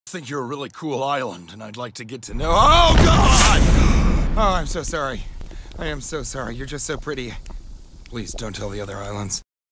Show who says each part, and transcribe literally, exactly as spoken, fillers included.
Speaker 1: think you're a really cool island, and I'd like to get to know— Oh, God! Oh, I'm so sorry. I am so sorry. You're just so pretty. Please don't tell the other islands.